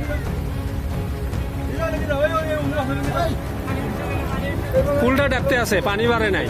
পুলটা ডাকতে আছে, পানি বাড়ে নাই।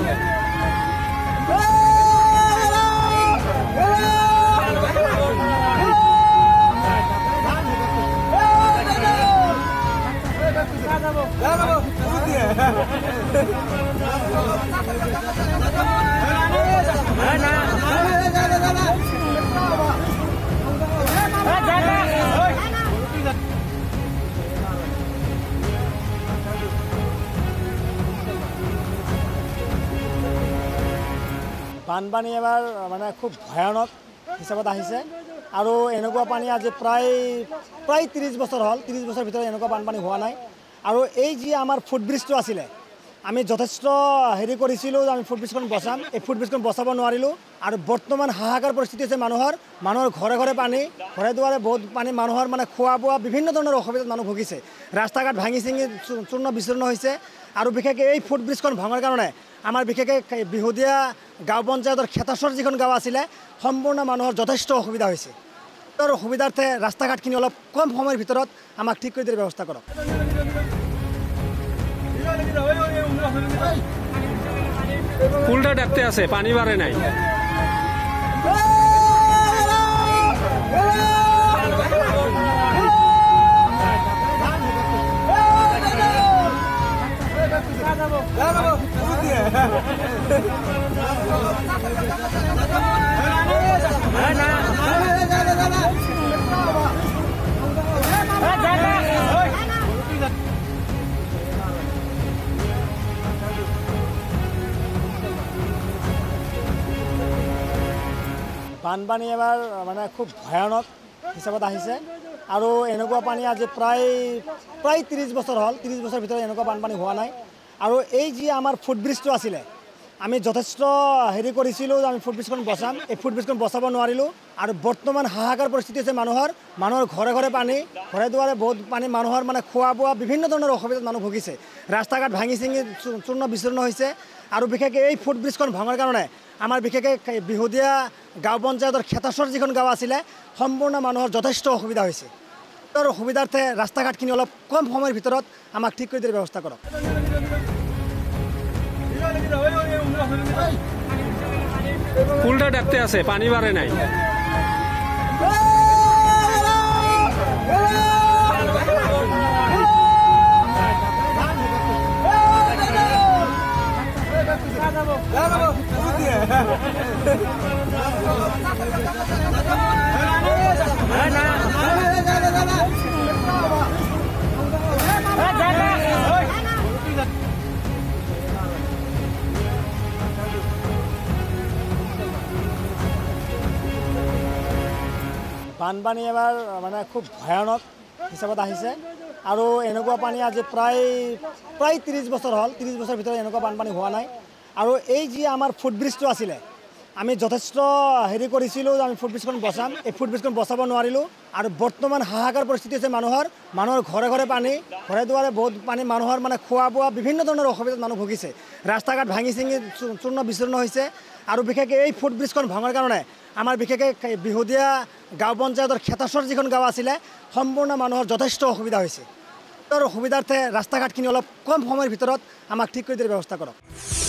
বানপানী এবাৰ মানে খুব ভয়ানক হিচাপত আহিছে আৰু এনেকুৱা পানী আজি প্ৰায় 30 বছৰ হ'ল। 30 বছৰ ভিতৰত এনেকুৱা বানপানী হোৱা নাই। আৰু এই যি আমাৰ ফুটব্ৰিজটো আছিলে, আমি যথেষ্ট হেৰি কৰিছিলোঁ যে আমি ফুটব্ৰিজখন বচাম, এই ফুটব্ৰিজখন বচাব নোৱাৰিলোঁ। আৰু বৰ্তমান হাহাকাৰ পৰিস্থিতি হৈছে মানুহৰ ঘৰে ঘৰে পানী, ঘৰে দুৱাৰে বহুত পানী, মানুহৰ মানে খোৱা বোৱা বিভিন্ন ধৰণৰ অসুবিধাত মানুহ ভুগিছে। ৰাস্তা ঘাট ভাঙি চিঙি চূৰ্ণ বিচূৰ্ণ হৈছে। আৰু বিশেষকৈ এই ফুটব্ৰিজখন ভঙাৰ কাৰণে আমাৰ বিশেষকৈ বিহুদীয়া গাঁও পঞ্চায়তৰ খেতাচৰ যিখন গাঁও আছিলে, সম্পূৰ্ণ মানুহৰ যথেষ্ট অসুবিধা হৈছে। তাৰ সুবিধাৰ্থে ৰাস্তা ঘাটখিনি অলপ কম সময়ৰ ভিতৰত আমাক ঠিক কৰি দিয়াৰ ব্যৱস্থা কৰক। পুলটা ডাকতে আছে, পানি বাড়ে নাই। বানপানী এবাৰ মানে খুব ভয়ানক হিচাপত আহিছে আৰু এনেকুৱা পানী আজি প্ৰায় 30 বছৰ হ'ল। 30 বছৰ ভিতৰত এনেকুৱা বানপানী হোৱা নাই। আৰু এই যি আমাৰ ফুটব্ৰিজটো আছিলে, আমি যথেষ্ট হেৰি কৰিছিলোঁ যে আমি ফুটব্ৰিজখন বচাম, এই ফুটব্ৰিজখন বচাব নোৱাৰিলোঁ। আৰু বৰ্তমান হাহাকাৰ পৰিস্থিতি হৈছে মানুহৰ ঘৰে ঘৰে পানী, ঘৰে দুৱাৰে বহুত পানী, মানুহৰ মানে খোৱা বোৱা বিভিন্ন ধৰণৰ অসুবিধাত মানুহ ভুগিছে। ৰাস্তা ঘাট ভাঙি চিঙি চূৰ্ণ বিচূৰ্ণ হৈছে। আৰু বিশেষকৈ এই ফুটব্ৰিজখন ভঙাৰ কাৰণে আমাৰ বিশেষকৈ বিহুদীয়া গাঁও পঞ্চায়তৰ খেতাচৰ যিখন গাঁও আছিলে, সম্পূৰ্ণ মানুহৰ যথেষ্ট অসুবিধা হৈছে। তাৰ সুবিধাৰ্থে ৰাস্তা ঘাটখিনি অলপ কম সময়ৰ ভিতৰত আমাক ঠিক কৰি দিয়াৰ ব্যৱস্থা কৰক। পুলটা ডাকতে আছে, পানি বাড়ে নাই। বানপানী এবাৰ মানে খুব ভয়ানক হিচাপত আহিছে আৰু এনেকুৱা পানী আজি প্ৰায় 30 বছৰ হ'ল। 30 বছৰ ভিতৰত এনেকুৱা বানপানী হোৱা নাই। আৰু এই যি আমাৰ ফুটব্ৰিজটো আছিলে, আমি যথেষ্ট হেৰি কৰিছিলোঁ যে আমি ফুটব্ৰিজখন বচাম, এই ফুটব্ৰিজখন বচাব নোৱাৰিলোঁ। আৰু বৰ্তমান হাহাকাৰ পৰিস্থিতি হৈছে মানুহৰ ঘৰে ঘৰে পানী, ঘৰে দুৱাৰে বহুত পানী, মানুহৰ মানে খোৱা বোৱা বিভিন্ন ধৰণৰ অসুবিধাত মানুহ ভুগিছে। ৰাস্তা ঘাট ভাঙি চিঙি চূৰ্ণ বিচূৰ্ণ হৈছে। আৰু বিশেষকৈ এই ফুটব্ৰিজখন ভঙাৰ কাৰণে আমাৰ বিশেষকৈ বিহুদীয়া গাঁও পঞ্চায়তৰ খেতাচৰ যিখন গাঁও আছিলে, সম্পূৰ্ণ মানুহৰ যথেষ্ট অসুবিধা হৈছে। তাৰ সুবিধাৰ্থে ৰাস্তা ঘাটখিনি অলপ কম সময়ৰ ভিতৰত আমাক ঠিক কৰি দিয়াৰ ব্যৱস্থা কৰক।